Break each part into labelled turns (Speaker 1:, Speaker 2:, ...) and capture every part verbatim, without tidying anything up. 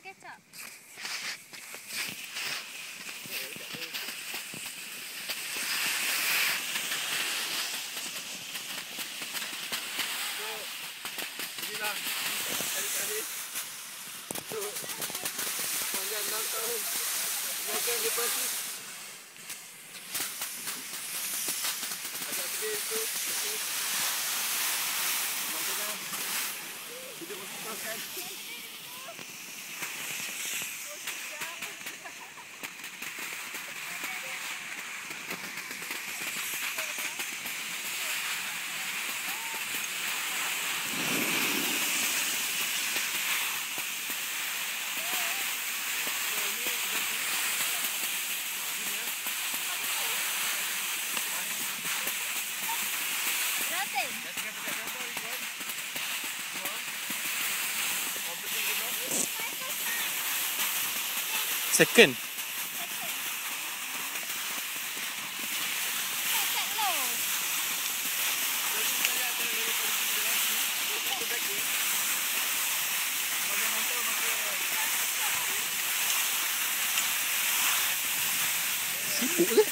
Speaker 1: kecap.
Speaker 2: Inilah kali-kali untuk panjang enam tahun makan depresi. Agak sedih itu. Makanya hidup mengusahakan.
Speaker 3: Second. Sibuk ke?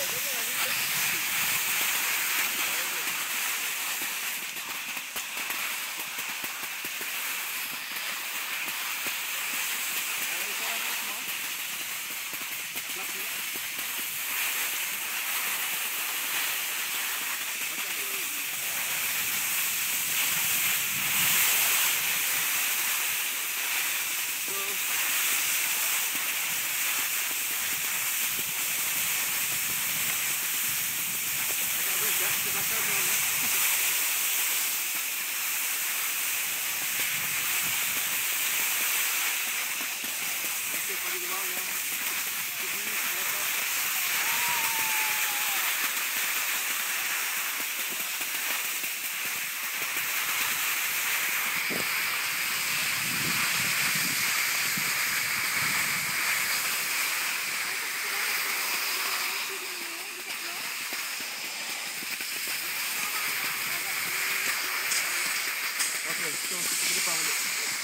Speaker 3: Okay, jom kita ke depan balik.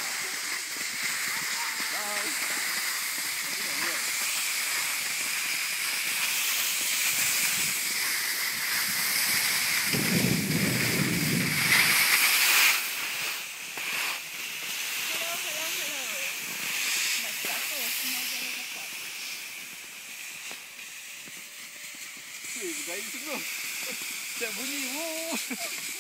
Speaker 3: Bye. Hey, bergaya tu tu. Siap bunyi. Wow.